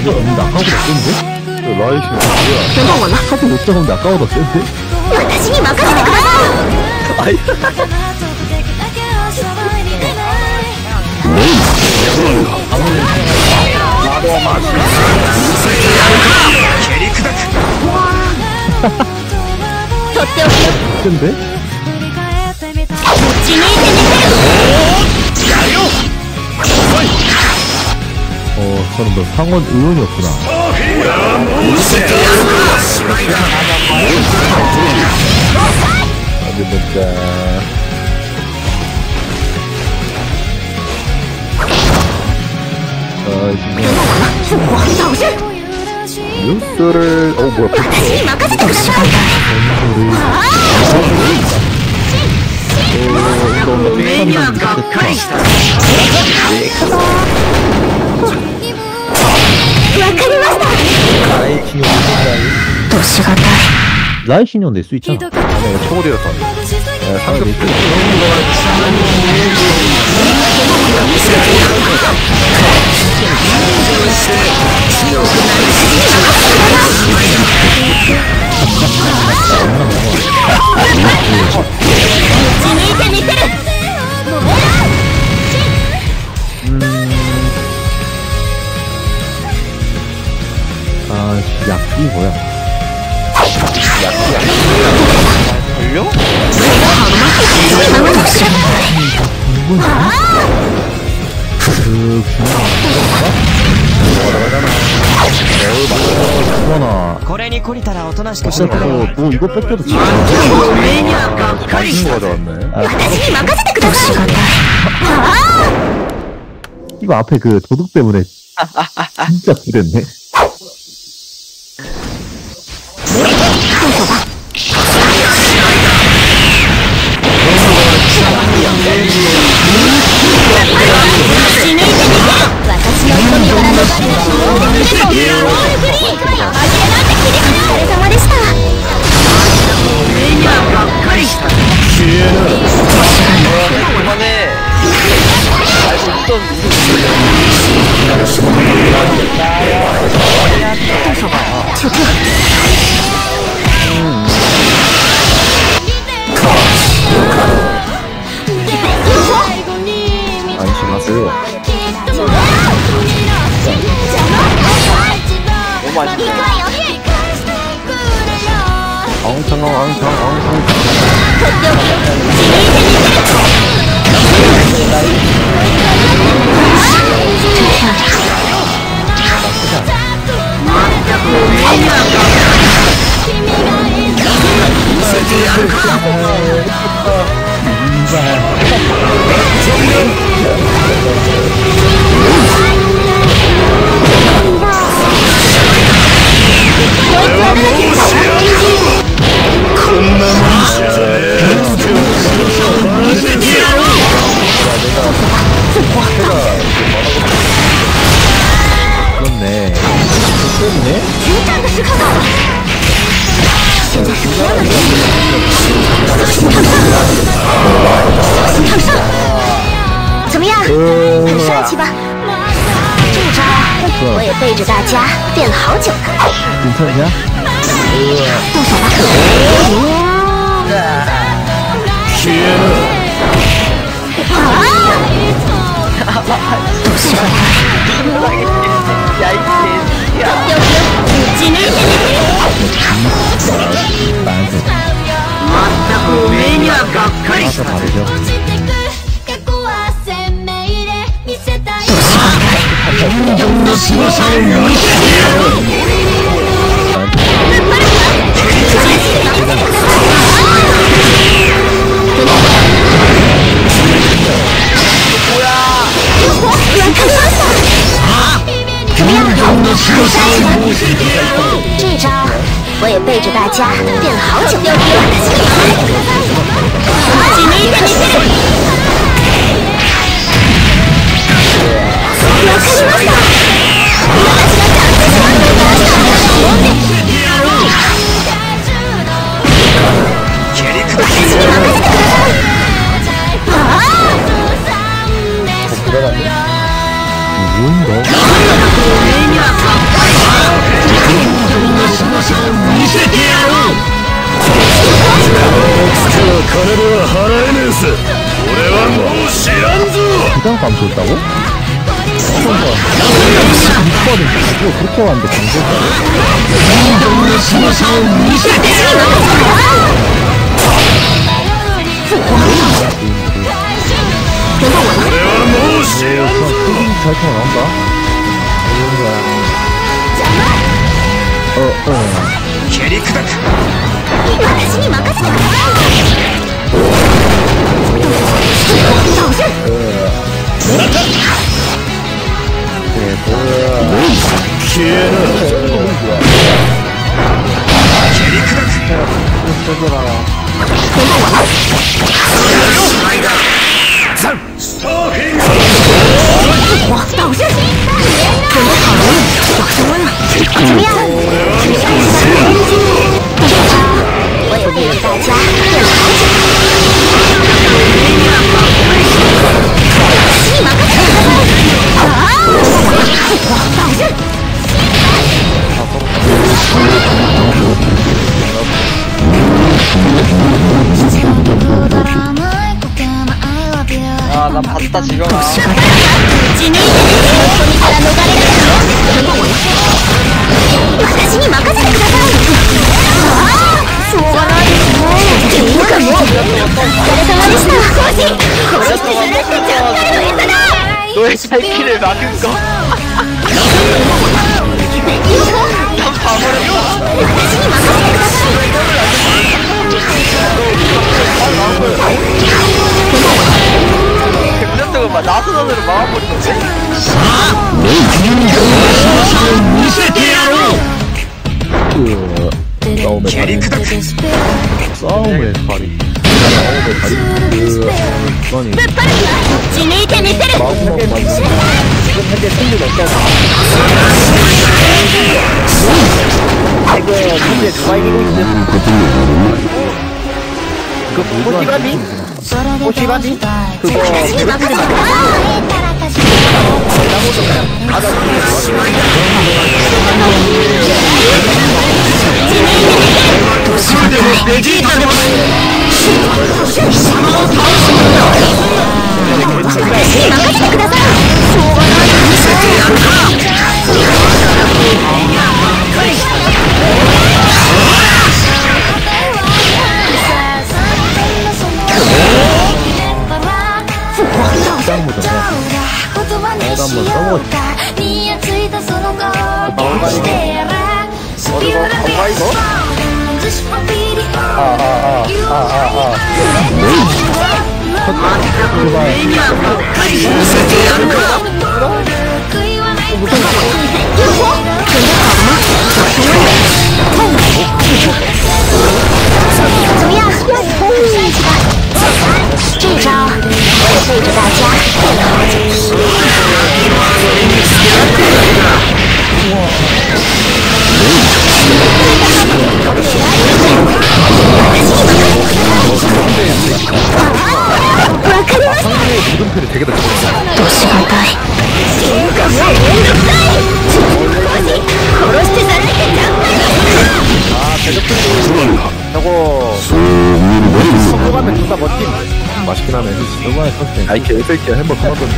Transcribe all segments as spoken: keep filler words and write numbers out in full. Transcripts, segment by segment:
잡는데 아까보다 센데? 라이시 뭐야? 等等我了。 카드 못 잡는데 아까보다 센데? 私に任せてください。 아이. 나도 맛있어. 센데? 어, 저는 뭐 상원 의원이었구나. 아주 진짜. 아, 지금 뉴스를 어 뭐야? 라이신형 낼 수 있잖아. 네, 초월이었어. 네, 상급 아, 약이 뭐야? 걸려? 그, 그거나. これに懲りたらおとなしくし 어차피 て 뭐, 뭐 이거 뺏겨도 지금. 맛있는 거 가져왔네. 아, 이거 앞에 그 도둑 때문에 진짜 구렸네. 안심하세요. 너무 맛있네. 엉창 엉창 엉창. 그렇네. 그렇네? 怎么样？很帅气吧？这招我也背着大家练了好久呢。 괜찮냐? 动手吧！都是坏蛋。 가서 바르죠. 뭐야？ 这招我也背着大家练了好久。 뭔가? 하면 좋다고? 이거 그렇게 왔는데 강제했다고? 잘 통화한다? 어, 어. 私に任せてください。我也背着大家变了好久。你马克思啊！我导致。 아, 나 봤다 지금. 打ち抜いてね。ここから逃れられるの。私に任せてください。ああ、しょうがないですね。っていうかもう、お疲れ様でした。コージ、殺してさらってちゃっかりの餌だ。 너의 살길을 막은 거. 난 봐버렸어. 백 년 동안 막 나선언으로 막아버리던데? 싸움의 달인 싸움의 달인 싸움의 달인 그 아니 마음먹 맞는 지금 현재 승률 어떠냐? 이거 현재 누가 이기고 있는? 그 포시바디? 포시바디? 그거 내가 한번 써먹었지. 뭔가 이거? 어 이거 뭔가 이거? 아아아아아아 怎么样？这招我也背着大家练了好久。わかりました。 물음표를 되게 다 적었어. どしがたい。っていうかもうめんどくさい。殺してさらってちゃった。 아 대적들이 저거 성공하면 누가 멋짐. 맛있긴 하네. 이번에 썼대. 아이 개새끼야 햄버거 그만뒀는데.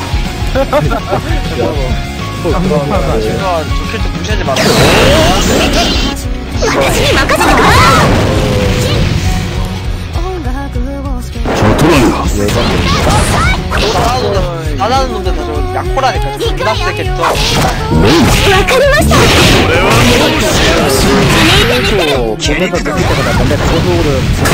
이거 좋게 좀 무시하지 마라. 私に任せてください。 나나는 놈들 다 저거 약골하니까 존나 세겠죠. わかりました。 몸에서 느낄 때가 났는데 고속으로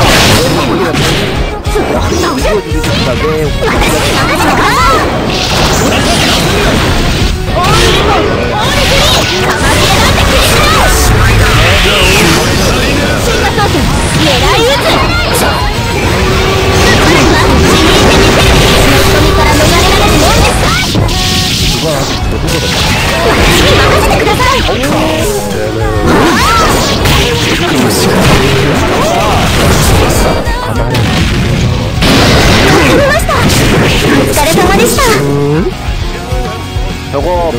저거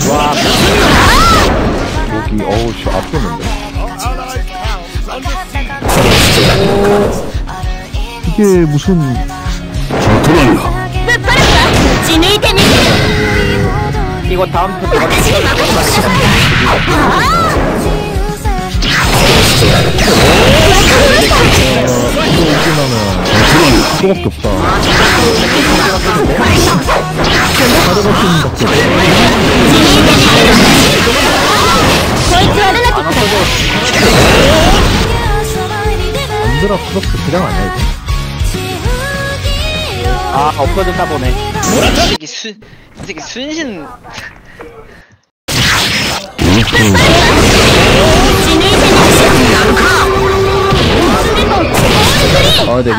여기 어우 씨 앞섰는데. 이게 무슨 ぶっ放すわ打ち抜いてみせる 이거 다음 편 내가 私に任せてください 이거밖에 없다. 안드라 크로스 그냥 아니야 이거? 아 없어졌나 보네. 이 새끼 순, 이 새끼 순신. 아, 네.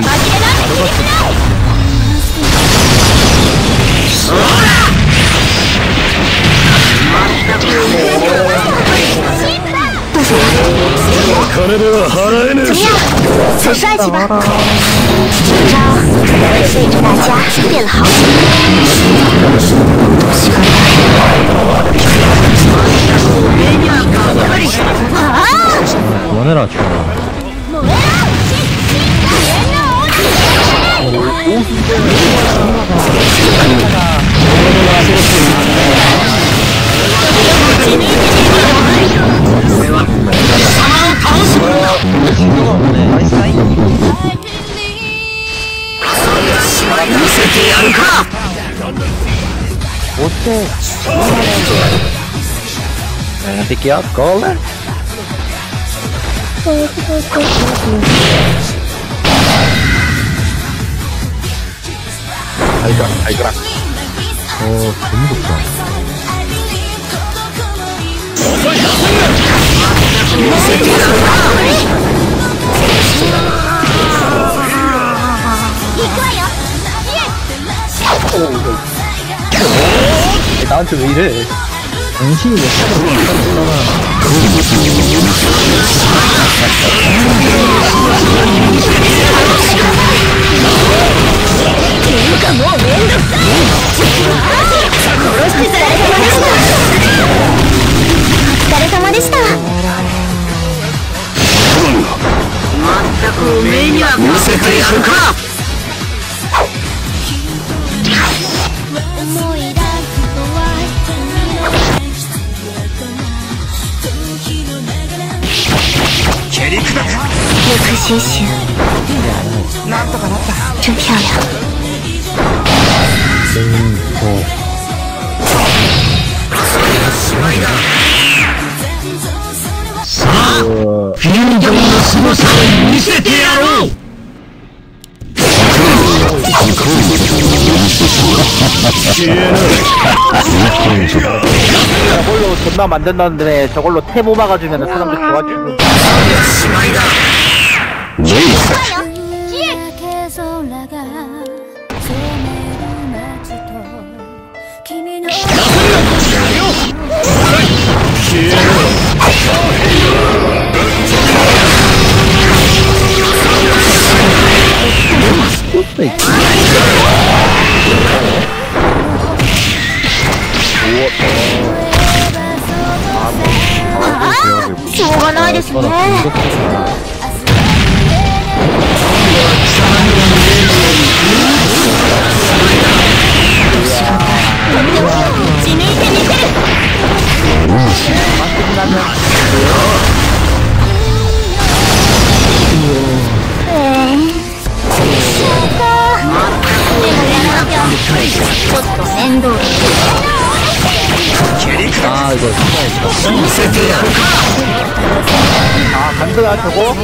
此帅气吧！这招对着大家变了好 아! 그만해라, 주원아. 어때? 새끼야, 걸래? 알가, 알가. 어, 너무 좋다. 나한테 왜 이래? 당신이 왜 사람을 这颗星星真漂亮。 저걸로 존나 만든다는데 저걸로 태모 막아주면 사람들 좋아지고. しょうがないですね。地にいてみせる。ちょっと面倒。 아 이거 아 간드라 저거?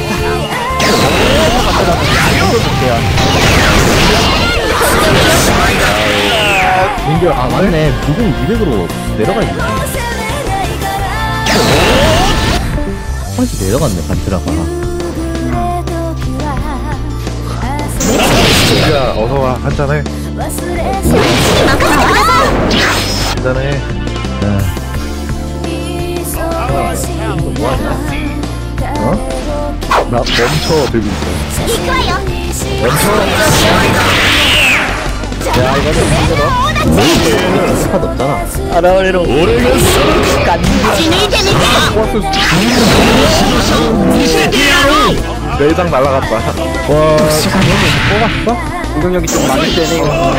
민규 아 맞네 무공 이백으로 내려가 있네 다시 내려갔네 간드라가 야 어서와 한잔해 한잔해 뭐하냐? 어? 나 멈춰 들고 있어 行くわよ。 멈춰 야 이거는 힘들어. 스팟 없잖아. 아라오레로 내장 날라갔다. 와, 뽑았어? 공격력이 좀 많이 세네 이거.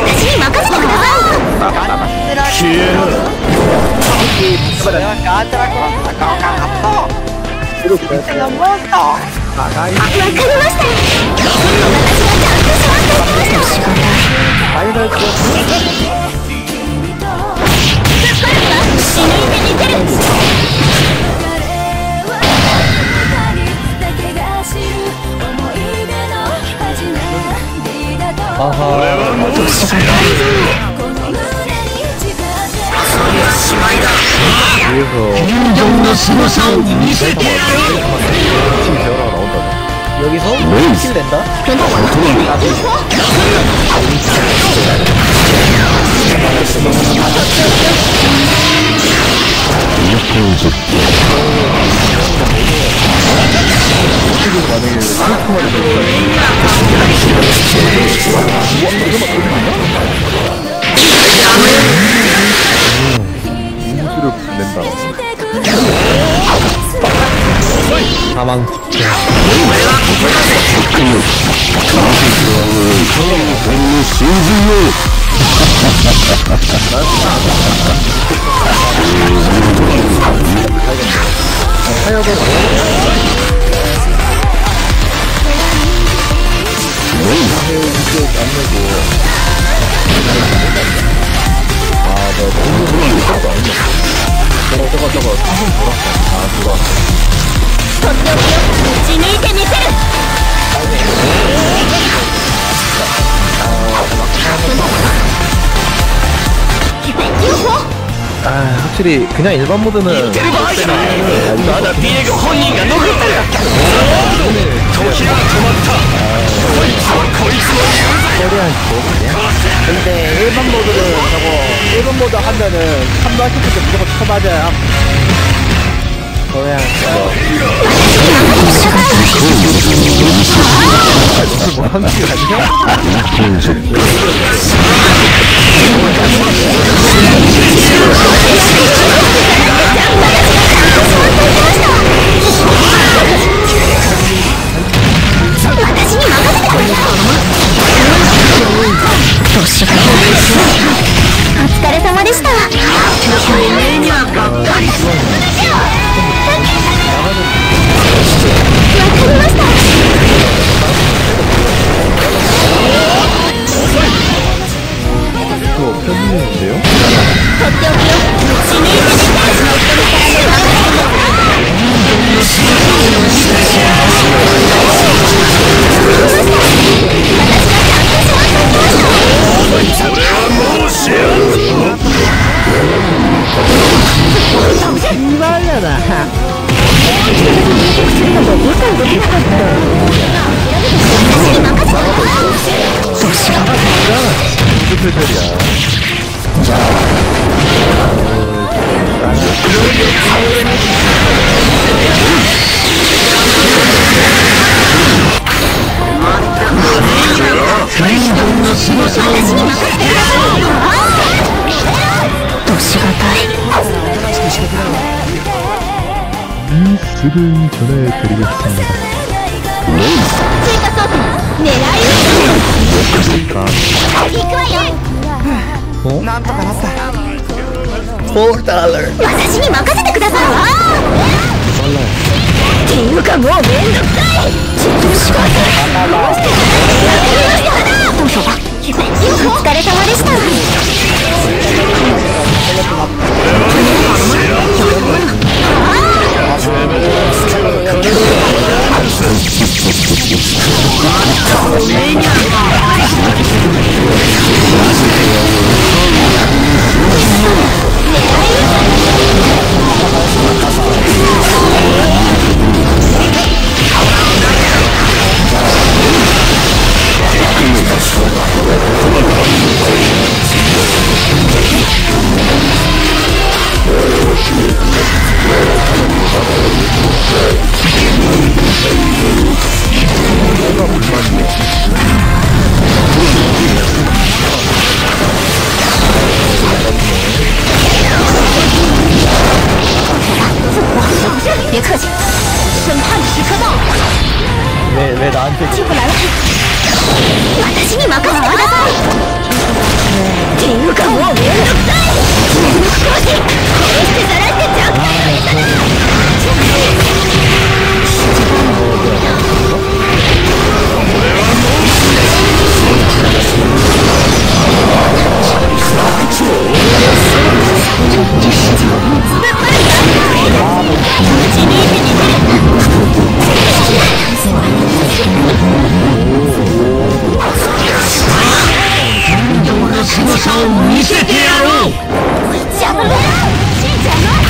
여기서 킬 낸다? 인수를 낸다. 사망. 아, 확실히 그냥 일반 모드는 근데 일반 모드는 저거 일반 모드 하면은 삼도 하실 때 무조건 쳐맞아요. 그냥 뭐 한게 아니야? 그거 편집인데요? 뉴스를 전해드리겠습니다. 어? フォーダーラー私に任せてください。っていうかもうめんどくさい。仕方お疲れ様でした。 뭐가 불만이야? 왜, 왜 나한테 進歩なら私に任せてくださいっていうかもうめんどくさい少し殺してさらってちゃう見せてやろう。 邪魔だ邪魔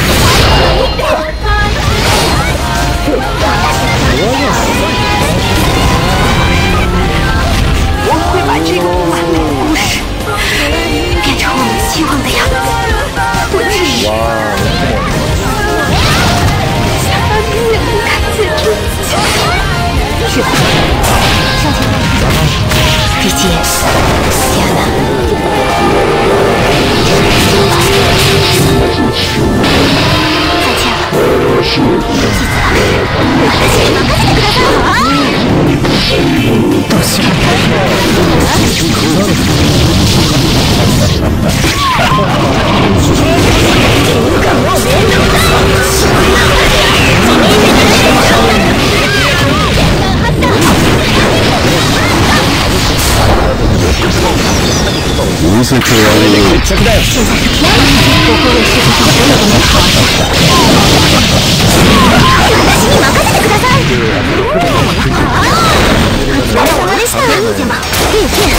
变成我们希望的样子，不至于。是的，上前毕竟亚娜。再见了，妻子啊，私に任せてください。どうしよう。っていうかもうめんどくさい。 見せてやるよ。決着だよ。 私に任せてください。お疲れ様でした。邪魔。いいけ。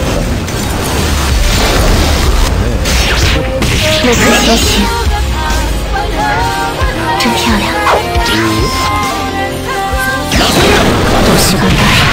那颗天使真漂亮。都是个爱。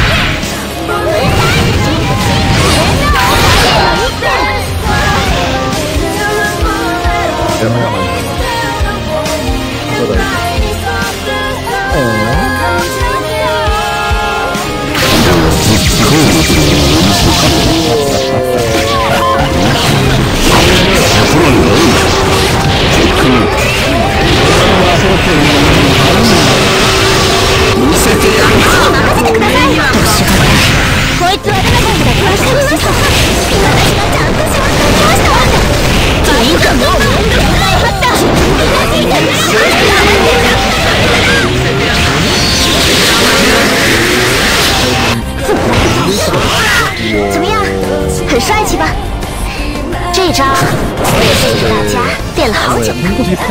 怎么样，很帅气吧？这招我也是给大家练了好久呢。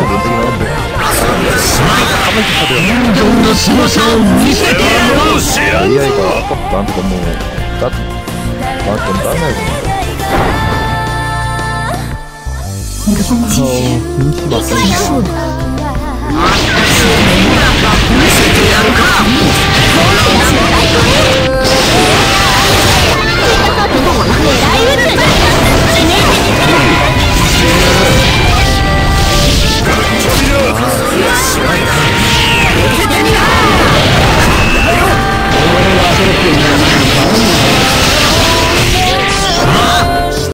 에이아이가 아까 나한테 너무 짜 나한테 너무 짜증나게 结束了。